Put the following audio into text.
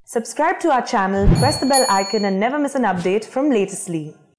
Subscribe to our channel, press the bell icon and never miss an update from Latestly.